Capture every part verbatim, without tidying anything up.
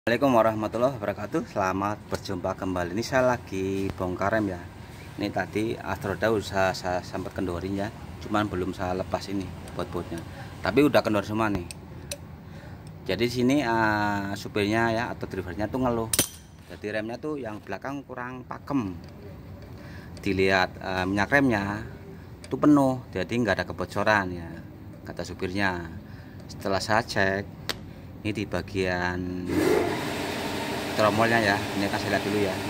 Assalamualaikum warahmatullahi wabarakatuh. Selamat berjumpa kembali. Ini saya lagi bongkar rem ya. Ini tadi astroda usaha saya sempat kendorin ya, cuman belum saya lepas ini bot-botnya. Tapi udah kendor semua nih. Jadi sini uh, supirnya ya atau drivernya tuh ngeluh. Jadi remnya tuh yang belakang kurang pakem. Dilihat uh, minyak remnya tuh penuh, jadi nggak ada kebocoran ya, kata supirnya. Setelah saya cek, ini di bagian tromolnya ya, ini kasih lihat dulu ya.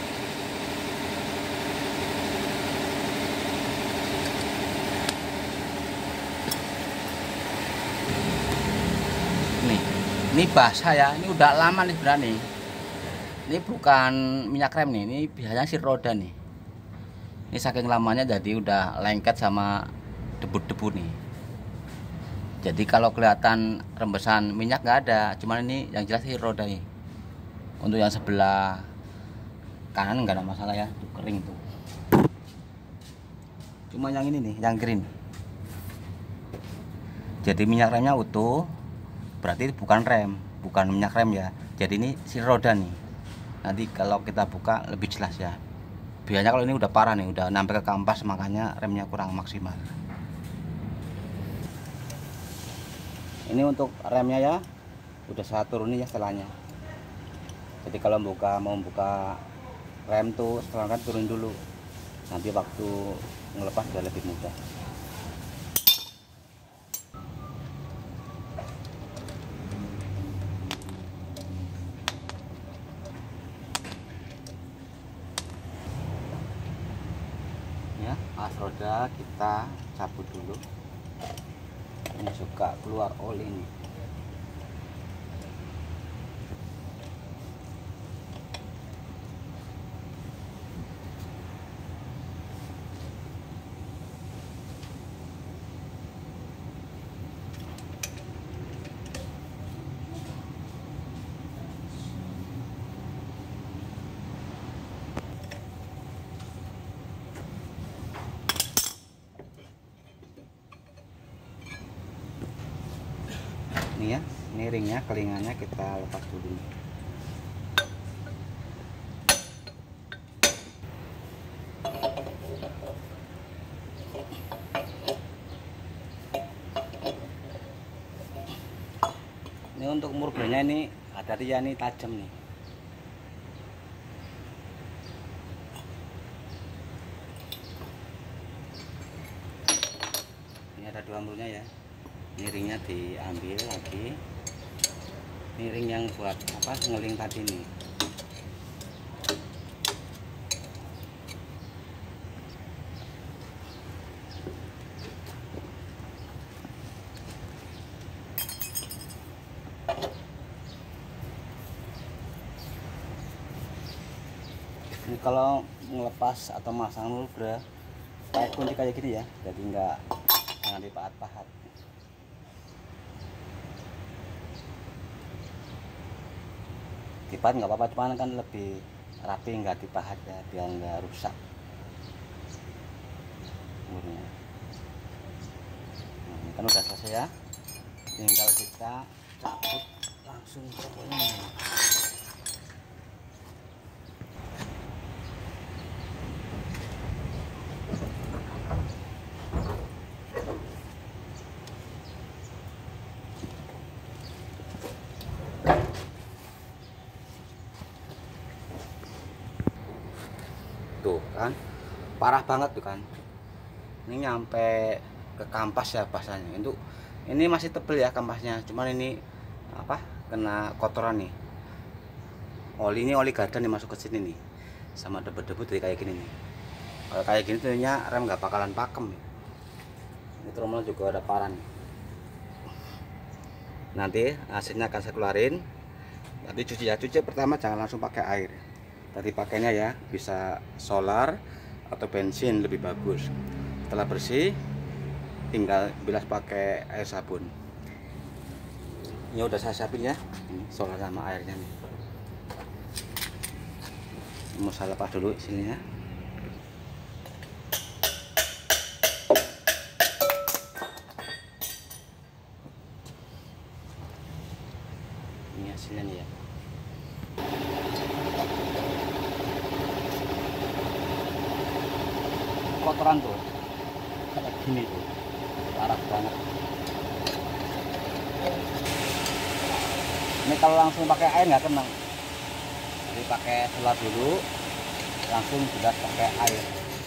Nih, ini basah ya, ini udah lama nih berani. Ini bukan minyak rem nih, ini biasanya si roda nih. Ini saking lamanya jadi udah lengket sama debu-debu nih. Jadi kalau kelihatan rembesan minyak nggak ada, cuman ini yang jelas sih roda nih. Untuk yang sebelah kanan nggak ada masalah ya, tuh kering tuh. Cuma yang ini nih, yang green. Jadi minyak remnya utuh, berarti bukan rem, bukan minyak rem ya. Jadi ini si roda nih. Nanti kalau kita buka lebih jelas ya. Biasanya kalau ini udah parah nih, udah sampai ke kampas, makanya remnya kurang maksimal. Ini untuk remnya ya, udah saya turunin ya setelahnya. Jadi kalau buka mau buka rem tuh setelah kan turun dulu, nanti waktu ngelepas udah lebih mudah. Ya, as roda kita cabut dulu. Ini suka keluar oli nih. Ini ya, ini ringnya, kelingannya kita lepas dulu. Ini untuk murbernya ini hati-hati ya, ini tajam nih. Ini ada dua murnya ya. Ini ringnya diambil lagi. Ini ring yang buat apa, ngeling tadi nih. Ini kalau ngelepas atau masang luber pakai kunci kayak gini ya, jadi enggak, jangan dipahat-pahat. Dipahat nggak apa-apa, cuman kan lebih rapi nggak dipahat ya, biar nggak rusak murnya. Nah, ini kan udah selesai ya, tinggal kita cabut langsung ke ini. Tuh kan parah banget tuh kan, ini nyampe ke kampas ya basahnya. Itu ini masih tebel ya kampasnya, cuman ini apa, kena kotoran nih, oli ini oli gardan nih masuk ke sini nih, sama debu-debu dari kayak gini nih. Kalau kayak gini tentunya rem nggak bakalan pakem. Ini tromol juga ada parah nih. Nanti hasilnya akan saya keluarin. Tadi cuci ya, cuci pertama jangan langsung pakai air. Tadi pakainya ya bisa solar atau bensin lebih bagus. Setelah bersih tinggal bilas pakai air sabun. Ini udah saya siapin ya, ini solar sama airnya nih. Mau saya lepas dulu sininya. Ini hasilnya nih ya. kotoran tuh kayak gini tuh, parah banget. Ini kalau langsung pakai air nggak kena, jadi pakai solar dulu, langsung bilas pakai air.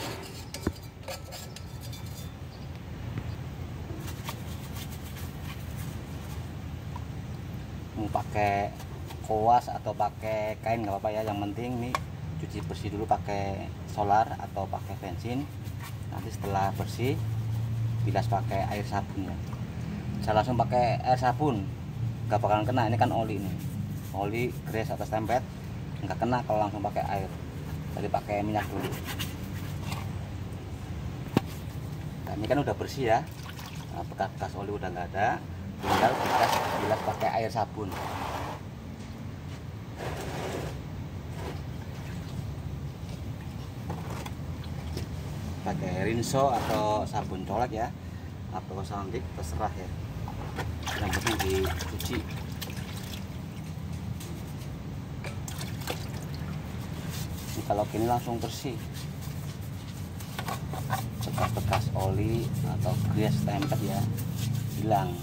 Mau pakai koas atau pakai kain nggak apa-apa ya, yang penting nih cuci bersih dulu pakai solar atau pakai bensin. Nanti setelah bersih bilas pakai air sabun ya. Saya langsung pakai air sabun nggak bakalan kena, ini kan oli nih, oli grease atau stempet nggak kena kalau langsung pakai air. Jadi pakai minyak dulu. Nah, ini kan udah bersih ya, nah, bekas-bekas oli udah nggak ada, tinggal bilas bilas pakai air sabun. Pakai rinso atau sabun colek ya, atau sandik terserah ya, yang penting dicuci. Ini kalau gini langsung bersih, bekas-bekas oli atau grease tempet ya hilang.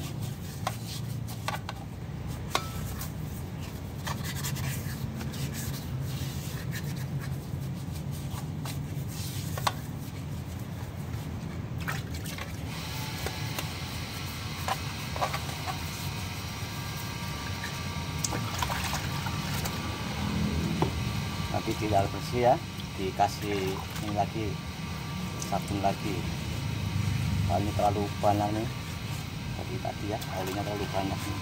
Nanti tidak bersih ya, dikasih ini lagi, sabun lagi. Kalau ini terlalu banyak nih, tadi tadi ya olinya terlalu banyak nih.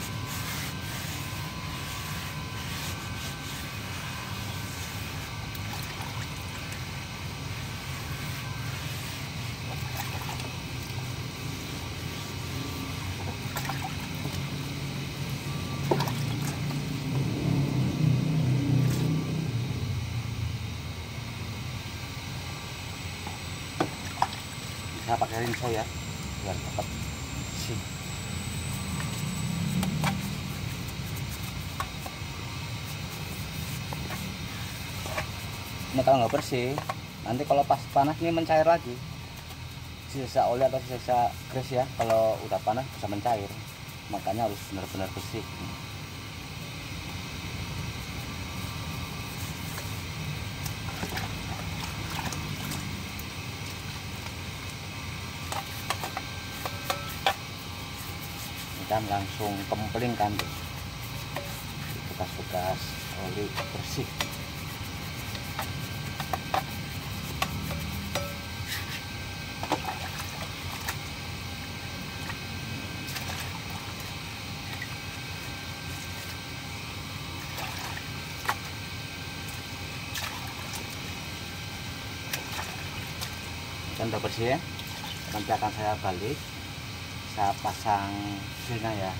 Saya pakai rinso ya biar cepat bersih. Ini kalau nggak bersih, nanti kalau pas panas ini mencair lagi, sisa oli atau sisa grease ya, kalau udah panas bisa mencair, makanya harus benar-benar bersih. Kan langsung kempling kan, bekas-bekas oli bersih. Dan udah bersih ya, nanti akan saya balik, saya pasang silnya ya.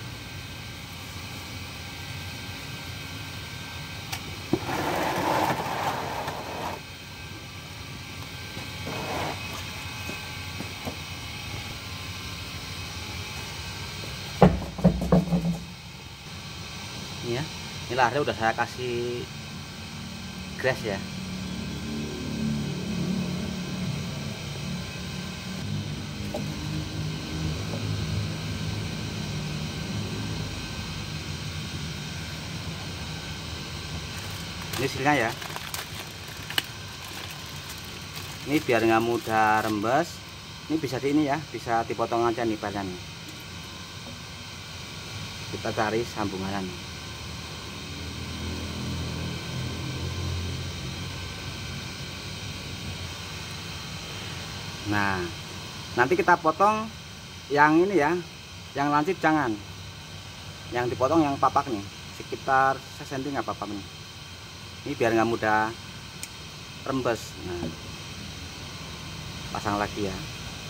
Ini ya, ini lahirnya udah saya kasih grease ya. Ini silnya ya, ini biar nggak mudah rembes, ini bisa di ini ya, bisa dipotong aja nih badan, kita cari sambungan. Nah, nanti kita potong yang ini ya, yang lancip jangan, yang dipotong yang papak nih, sekitar sesenti nggak apa-apa nih. Ini biar nggak mudah rembes. Nah, pasang lagi ya.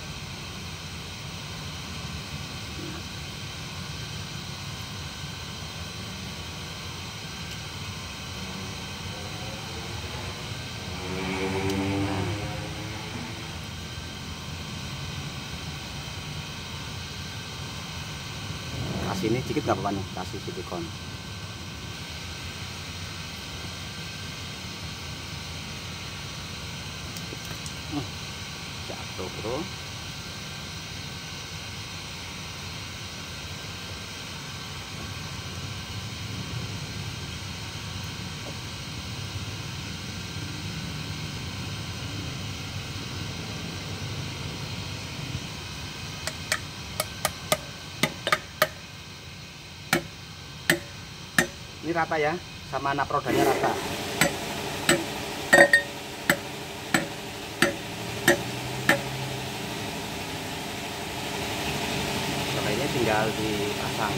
Kasih ini dikit nggak apa-apa nih, kasih silikon. dobro. Ini rata ya, sama anak rodanya rata. Setelah ini tinggal dipasang.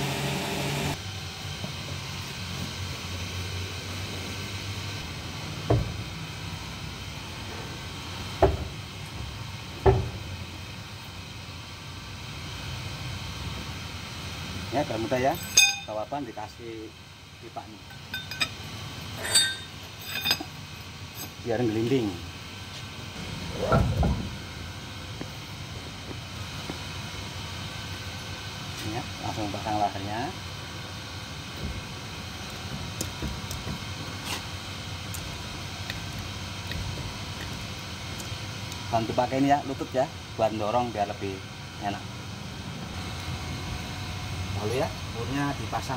Ya, agak mudah ya. Kawapan dikasih pipa nih, biar ngelinding. Ya, langsung pasang laharnya. Bantu pakai ini ya, lutut ya, buat dorong biar lebih enak. Lalu ya, murnya dipasang.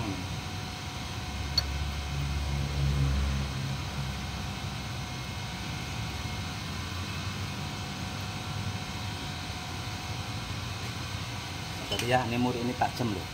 Jadi ya, ini mur ini tajam loh.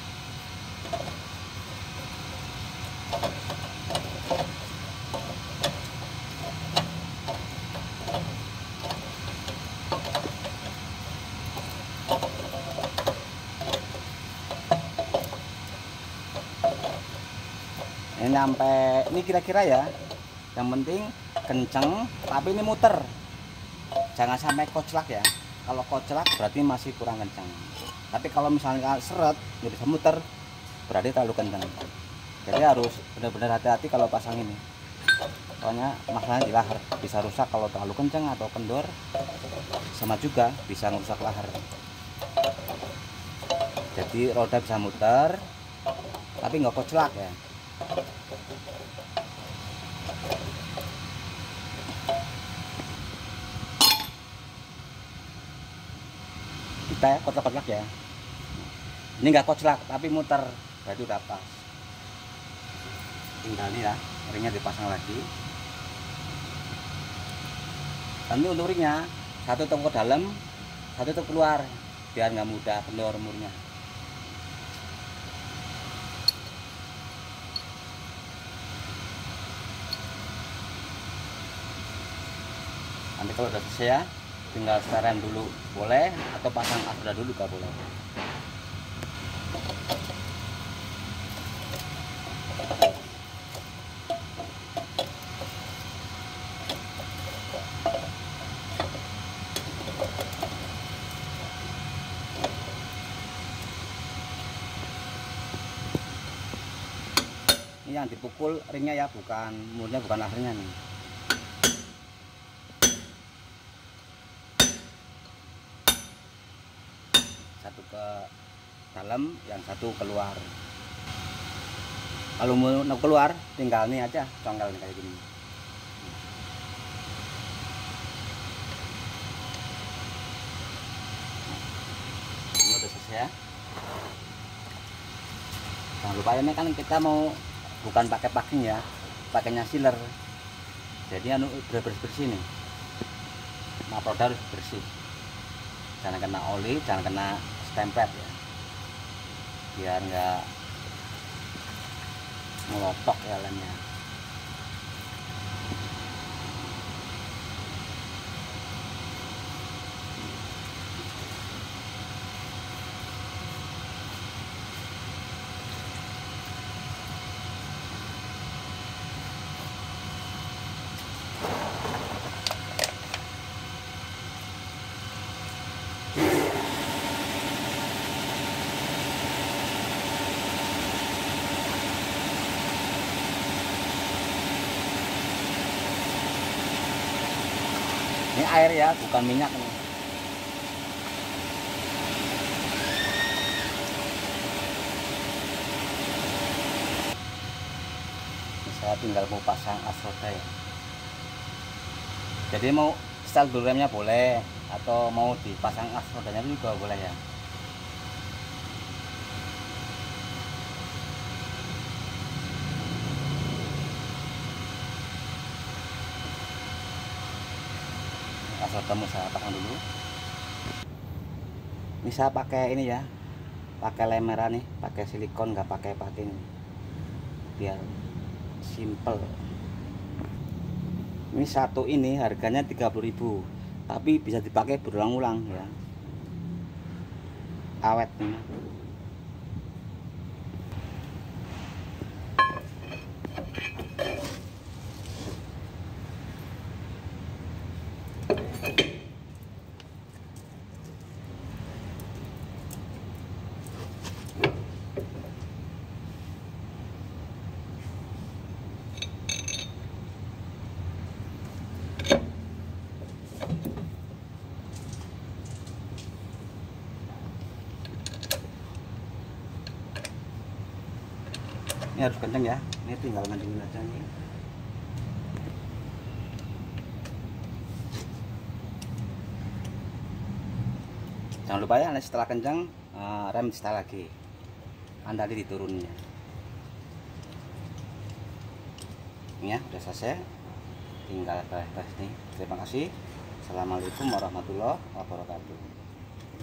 Ini sampai ini kira-kira ya, yang penting kenceng tapi ini muter, jangan sampai koclak ya. Kalau koclak berarti masih kurang kenceng, tapi kalau misalnya seret nggak bisa muter berarti terlalu kenceng. Jadi harus benar-benar hati-hati kalau pasang ini, soalnya masalahnya di lahar bisa rusak kalau terlalu kenceng atau kendor, sama juga bisa merusak lahar. Jadi roda bisa muter tapi nggak koclak ya. Kita ya kotak-kotak ya, ini nggak koclak tapi muter berarti udah pas. Tinggal ini ya, ringnya dipasang lagi. Nanti untuk ringnya satu tutup ke dalam, satu tutup keluar biar nggak mudah kendor murnya. Nanti kalau udah selesai ya, tinggal setelan dulu boleh, atau pasang asbestos dulu gak boleh. Ini yang dipukul ringnya ya, bukan murnya, bukan akhirnya nih. Satu ke dalam, yang satu keluar. Kalau mau keluar tinggal nih aja, congkel nih kayak gini. Ini udah selesai ya. Jangan lupa ini kan kita mau bukan pakai packing ya, pakainya sealer. Jadi anu bersih-bersih nih. Nah, produk harus bersih. Jangan kena oli, jangan kena stempel ya, biar nggak melotok ya lemnya. Ini air ya, bukan minyak nih. Saya tinggal mau pasang asroda ya. Jadi mau style dulu remnya boleh, atau mau dipasang as rodanya juga boleh ya. As rodamu saya pasang dulu. Ini saya pakai ini ya, pakai lem merah nih, pakai silikon, nggak pakai patin, biar simple. Ini satu ini harganya tiga puluh ribu, tapi bisa dipakai berulang-ulang ya, awet nih. Ini harus kenceng ya, ini tinggal kencengin aja nih. Jangan lupa ya, setelah kencang uh, rem setel lagi, anda di turunnya. Ini ya udah selesai, tinggal beres nih. Terima kasih. Assalamualaikum warahmatullahi wabarakatuh.